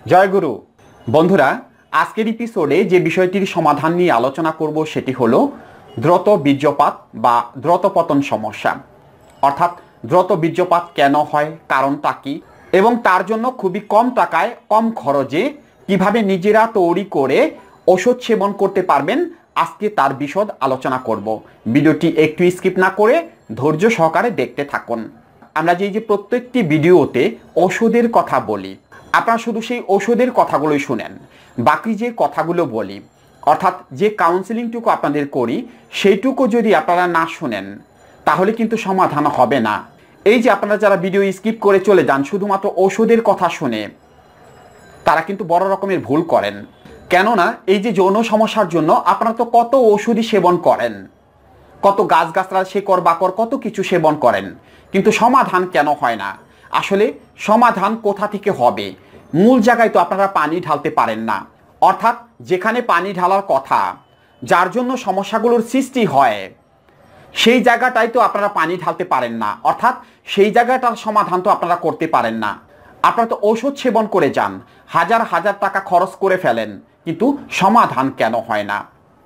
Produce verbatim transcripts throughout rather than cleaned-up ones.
জয় গুরু বন্ধুরা, আজকের এপিসোডে যে বিষয়টির সমাধান নিয়ে আলোচনা করব সেটি হলো দ্রুত বীর্যপাত বা দ্রুত পতন সমস্যা। অর্থাৎ দ্রুত বীর্যপাত কেন হয়, কারণটা কি, এবং তার জন্য খুবই কম টাকায় কম খরচে কিভাবে নিজেরা তৈরি করে ওষুধ সেবন করতে পারবেন, আজকে তার বিশদ আলোচনা করব। ভিডিওটি একটু স্কিপ না করে ধৈর্য সহকারে দেখতে থাকুন। আমরা যে যে প্রত্যেকটি ভিডিওতে ওষুধের কথা বলি, আপনারা শুধু সেই ওষুধের কথাগুলোই শুনেন, বাকি যে কথাগুলো বলি অর্থাৎ যে কাউন্সেলিংটুকু আপনাদের করি সেইটুকু যদি আপনারা না শুনেন তাহলে কিন্তু সমাধান হবে না। এই যে আপনারা যারা ভিডিও স্কিপ করে চলে যান শুধুমাত্র ওষুধের কথা শুনে, তারা কিন্তু বড় রকমের ভুল করেন। কেননা এই যে যৌন সমস্যার জন্য আপনারা তো কত ওষুধই সেবন করেন, কত গাছগাছরা শেকড় বাকড় কত কিছু সেবন করেন, কিন্তু সমাধান কেন হয় না? আসলে সমাধান কোথা থেকে হবে? মূল জায়গায় তো আপনারা পানি ঢালতে পারেন না। অর্থাৎ যেখানে পানি ঢালার কথা, যার জন্য সমস্যাগুলোর সৃষ্টি হয়, সেই জায়গাটাই তো আপনারা পানি ঢালতে পারেন না। অর্থাৎ সেই জায়গাটার সমাধান তো আপনারা করতে পারেন না। আপনারা তো ওষুধ সেবন করে যান, হাজার হাজার টাকা খরচ করে ফেলেন, কিন্তু সমাধান কেন হয় না?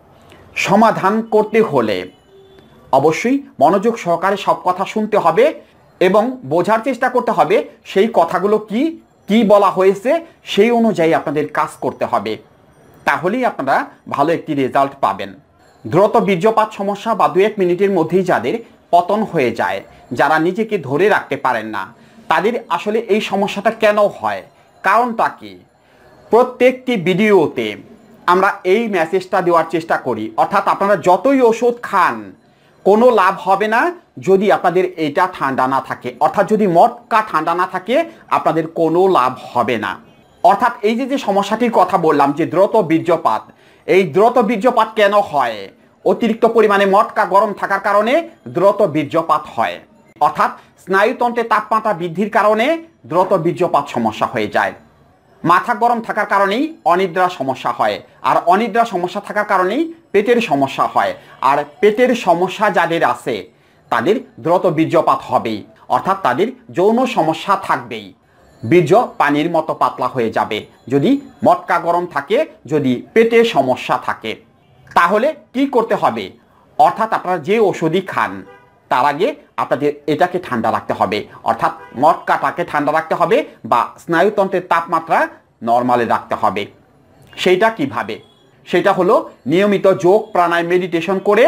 সমাধান করতে হলে অবশ্যই মনোযোগ সহকারে সব কথা শুনতে হবে এবং বোঝার চেষ্টা করতে হবে সেই কথাগুলো কি কি বলা হয়েছে, সেই অনুযায়ী আপনাদের কাজ করতে হবে। তাহলেই আপনারা ভালো একটি রেজাল্ট পাবেন। দ্রুত বীর্যপাত সমস্যা বা দু এক মিনিটের মধ্যেই যাদের পতন হয়ে যায়, যারা নিজেকে ধরে রাখতে পারেন না, তাদের আসলে এই সমস্যাটা কেন হয়, কারণটা কি? প্রত্যেকটি ভিডিওতে আমরা এই মেসেজটা দেওয়ার চেষ্টা করি। অর্থাৎ আপনারা যতই ওষুধ খান কোনো লাভ হবে না যদি আপনাদের এটা ঠান্ডা না থাকে। অর্থাৎ যদি মটকা ঠান্ডা না থাকে আপনাদের কোনো লাভ হবে না। অর্থাৎ এই যে যে সমস্যাটির কথা বললাম যে দ্রুত বীর্যপাত, এই দ্রুত বীর্যপাত কেন হয়? অতিরিক্ত পরিমাণে মটকা গরম থাকার কারণে দ্রুত বীর্যপাত হয়। অর্থাৎ স্নায়ুতন্ত্রের তাপমাত্রা বৃদ্ধির কারণে দ্রুত বীর্যপাত সমস্যা হয়ে যায়। মাথা গরম থাকার কারণেই অনিদ্রা সমস্যা হয়, আর অনিদ্রা সমস্যা থাকার কারণেই পেটের সমস্যা হয়, আর পেটের সমস্যা যাদের আছে তাদের দ্রুত বীর্যপাত হবেই। অর্থাৎ তাদের যৌন সমস্যা থাকবেই, বীর্য পানির মতো পাতলা হয়ে যাবে যদি মটকা গরম থাকে, যদি পেটে সমস্যা থাকে। তাহলে কি করতে হবে? অর্থাৎ আপনারা যে ওষুধই খান তার আগে আপনাদের এটাকে ঠান্ডা রাখতে হবে। অর্থাৎ মটকাটাকে ঠান্ডা রাখতে হবে বা স্নায়ুতন্ত্রের তাপমাত্রা নর্মালে রাখতে হবে। সেইটা কিভাবে? সেটা হলো নিয়মিত যোগ প্রাণায়াম মেডিটেশন করে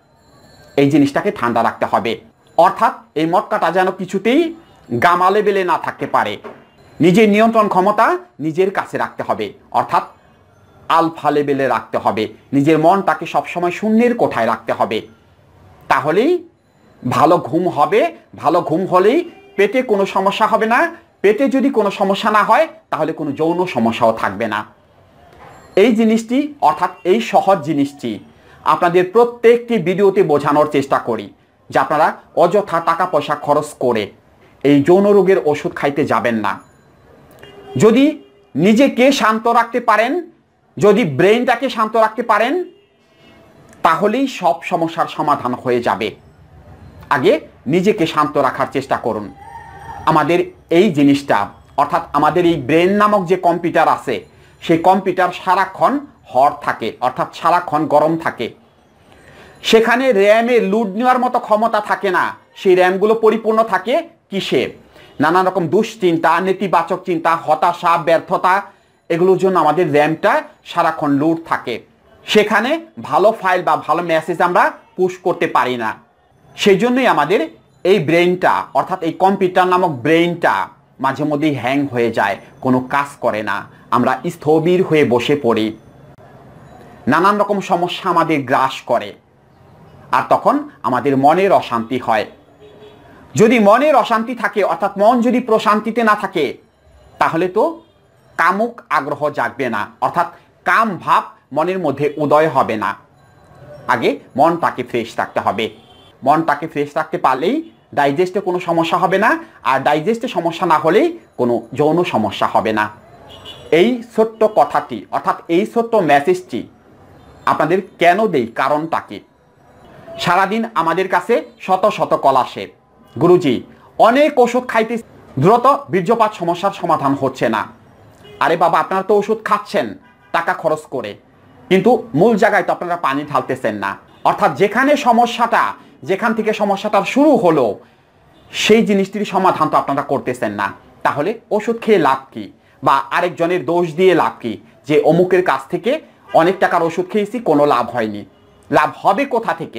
এই জিনিসটাকে ঠান্ডা রাখতে হবে। অর্থাৎ এই মটকাটা যেন কিছুতেই গামা লেভেলে না থাকতে পারে। নিজের নিয়ন্ত্রণ ক্ষমতা নিজের কাছে রাখতে হবে, অর্থাৎ আলফা লেভেলে রাখতে হবে। নিজের মনটাকে সবসময় শূন্যের কোঠায় রাখতে হবে। তাহলেই ভালো ঘুম হবে। ভালো ঘুম হলেই পেটে কোনো সমস্যা হবে না। পেটে যদি কোনো সমস্যা না হয় তাহলে কোনো যৌন সমস্যাও থাকবে না। এই জিনিসটি অর্থাৎ এই সহজ জিনিসটি আপনাদের প্রত্যেকটি ভিডিওতে বোঝানোর চেষ্টা করি যে আপনারা অযথা টাকা পয়সা খরচ করে এই যৌন রোগের ওষুধ খাইতে যাবেন না। যদি নিজেকে শান্ত রাখতে পারেন, যদি ব্রেইনটাকে শান্ত রাখতে পারেন, তাহলেই সব সমস্যার সমাধান হয়ে যাবে। আগে নিজেকে শান্ত রাখার চেষ্টা করুন। আমাদের এই জিনিসটা অর্থাৎ আমাদের এই ব্রেন নামক যে কম্পিউটার আছে, সেই কম্পিউটার সারাক্ষণ হট থাকে, অর্থাৎ সারাক্ষণ গরম থাকে। সেখানে র্যামে লুড নেওয়ার মতো ক্ষমতা থাকে না। সেই র্যামগুলো পরিপূর্ণ থাকে কিসে? নানান রকম দুশ্চিন্তা, নেতিবাচক চিন্তা, হতাশা, ব্যর্থতা, এগুলোর জন্য আমাদের র্যামটা সারাক্ষণ লুড থাকে। সেখানে ভালো ফাইল বা ভালো মেসেজ আমরা পুশ করতে পারি না। সেই জন্যই আমাদের এই ব্রেইনটা অর্থাৎ এই কম্পিউটার নামক ব্রেইনটা মাঝে মধ্যেই হ্যাং হয়ে যায়, কোনো কাজ করে না। আমরা স্থবির হয়ে বসে পড়ি, নানান রকম সমস্যা আমাদের গ্রাস করে, আর তখন আমাদের মনের অশান্তি হয়। যদি মনের অশান্তি থাকে অর্থাৎ মন যদি প্রশান্তিতে না থাকে তাহলে তো কামুক আগ্রহ জাগবে না, অর্থাৎ কাম ভাব মনের মধ্যে উদয় হবে না। আগে মনটাকে ফ্রেশ রাখতে হবে। মনটাকে ফ্রেশ রাখতে পারলেই ডাইজেস্টে কোনো সমস্যা হবে না, আর ডাইজেস্টে সমস্যা না হলেই কোনো যৌন সমস্যা হবে না। এই ছোট্ট কথাটি অর্থাৎ এই ছোট্ট মেসেজটি আপনাদের কেন দেই, কারণটা কি? সারাদিন আমাদের কাছে শত শত কল আসে, গুরুজি অনেক ওষুধ খাইতে দ্রুত বীর্যপাত সমস্যার সমাধান হচ্ছে না। আরে বাবা, আপনারা তো ওষুধ খাচ্ছেন টাকা খরচ করে, কিন্তু মূল জায়গায় তো আপনারা পানি ঢালতেছেন না। অর্থাৎ যেখানে সমস্যাটা, যেখান থেকে সমস্যাটা শুরু হলো সেই জিনিসটির সমাধান তো আপনারা করতেছেন না। তাহলে ওষুধ খেয়ে লাভ কি, বা আরেকজনের দোষ দিয়ে লাভ কি যে অমুকের কাছ থেকে অনেক টাকার ওষুধ খেয়েছি কোনো লাভ হয়নি? লাভ হবে কোথা থেকে?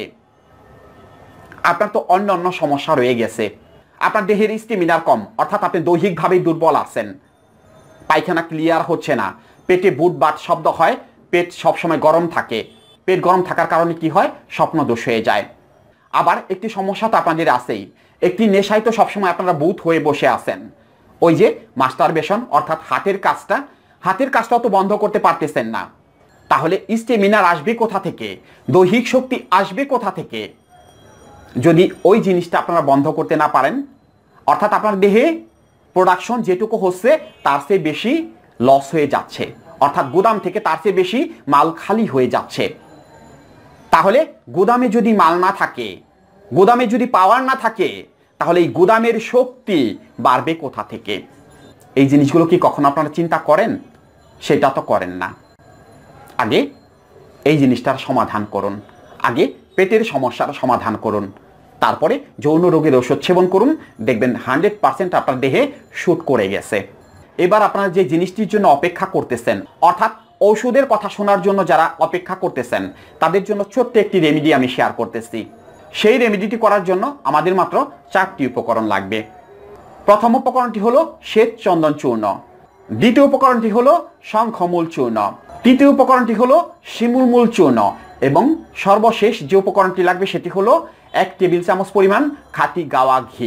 আপনার তো অন্য অন্য সমস্যা রয়ে গেছে। আপনার দেহের স্টেমিনার কম, অর্থাৎ আপনি দৈহিকভাবেই দুর্বল আছেন, পায়খানা ক্লিয়ার হচ্ছে না, পেটে বুট বাট শব্দ হয়, পেট সবসময় গরম থাকে, পেট গরম থাকার কারণে কি হয়, স্বপ্ন দোষ হয়ে যায়। আবার একটি সমস্যা তো আপনাদের আছেই, একটি নেশায় তো সবসময় আপনারা বুথ হয়ে বসে আছেন। ওই যে মাস্টারবেশন, অর্থাৎ হাতের কাজটা, হাতের কাজটাও তো বন্ধ করতে পারতেছেন না। তাহলে স্টেমিনার আসবে কোথা থেকে, দৈহিক শক্তি আসবে কোথা থেকে, যদি ওই জিনিসটা আপনারা বন্ধ করতে না পারেন? অর্থাৎ আপনার দেহে প্রোডাকশন যেটুকু হচ্ছে তার চেয়ে বেশি লস হয়ে যাচ্ছে, অর্থাৎ গুদাম থেকে তার চেয়ে বেশি মাল খালি হয়ে যাচ্ছে। তাহলে গুদামে যদি মাল না থাকে, গুদামে যদি পাওয়ার না থাকে, তাহলে এই গুদামের শক্তি বাড়বে কোথা থেকে? এই জিনিসগুলো কি কখনো আপনারা চিন্তা করেন? সেটা তো করেন না। আগে এই জিনিসটার সমাধান করুন, আগে পেটের সমস্যার সমাধান করুন, তারপরে যৌন রোগের ওষুধ সেবন করুন, দেখবেন হান্ড্রেড পার্সেন্ট আপনার দেহে শুট করে গেছে। এবার আপনারা যে জিনিসটির জন্য অপেক্ষা করতেছেন, অর্থাৎ ওষুধের কথা শোনার জন্য যারা অপেক্ষা করতেছেন, তাদের জন্য ছোট্ট একটি রেমেডি আমি শেয়ার করতেছি। সেই রেমেডিটি করার জন্য আমাদের মাত্র চারটি উপকরণ লাগবে। প্রথম উপকরণটি হলো শ্বেত চন্দন চূর্ণ, দ্বিতীয় উপকরণটি হলো শঙ্খমূল চূর্ণ, তৃতীয় উপকরণটি হলো শিমুল মূল চূর্ণ, এবং সর্বশেষ যে উপকরণটি লাগবে সেটি হলো এক টেবিল চামচ পরিমাণ খাঁটি গাওয়া ঘি।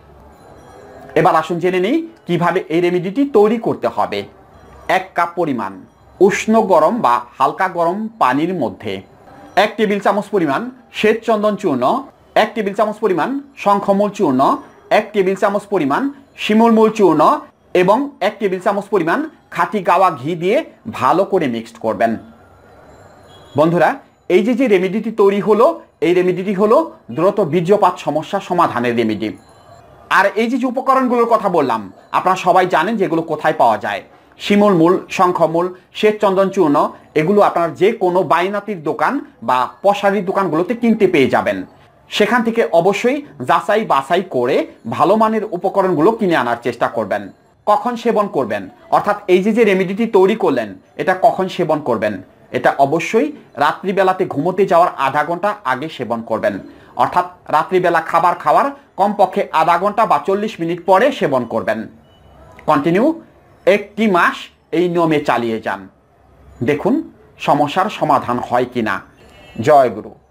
এবার আসুন জেনে নেই কিভাবে এই রেমেডিটি তৈরি করতে হবে। এক কাপ পরিমাণ উষ্ণ গরম বা হালকা গরম পানির মধ্যে এক টেবিল চামচ পরিমাণ শ্বেত চন্দন চূর্ণ, এক টেবিল চামচ পরিমাণ শঙ্খমূল চূর্ণ, এক টেবিল চামচ পরিমাণ শিমুল মূল চূর্ণ এবং এক টেবিল চামচ পরিমাণ খাঁটি গাওয়া ঘি দিয়ে ভালো করে মিক্সড করবেন। বন্ধুরা, এই যে যে রেমেডিটি তৈরি হলো, এই রেমেডিটি হলো দ্রুত বীর্যপাত সমস্যা সমাধানের রেমেডি। আর এই যে যে উপকরণগুলোর কথা বললাম, আপনারা সবাই জানেন যেগুলো কোথায় পাওয়া যায়। শিমুল মূল, শঙ্খমূল, শ্বেত চন্দন চূর্ণ, এগুলো আপনার যে কোনো বাইনাতির দোকান বা পশারির দোকানগুলোতে কিনতে পেয়ে যাবেন। সেখান থেকে অবশ্যই যাচাই বাছাই করে ভালো মানের উপকরণগুলো কিনে আনার চেষ্টা করবেন। কখন সেবন করবেন, অর্থাৎ এই যে যে রেমেডিটি তৈরি করলেন এটা কখন সেবন করবেন, এটা অবশ্যই রাত্রিবেলাতে ঘুমোতে যাওয়ার আধা ঘন্টা আগে সেবন করবেন। অর্থাৎ রাত্রিবেলা খাবার খাওয়ার কমপক্ষে আধা ঘন্টা বা চল্লিশ মিনিট পরে সেবন করবেন। কন্টিনিউ একটি মাস এই নিয়মে চালিয়ে যান, দেখুন সমস্যার সমাধান হয় কিনা। জয় গুরু।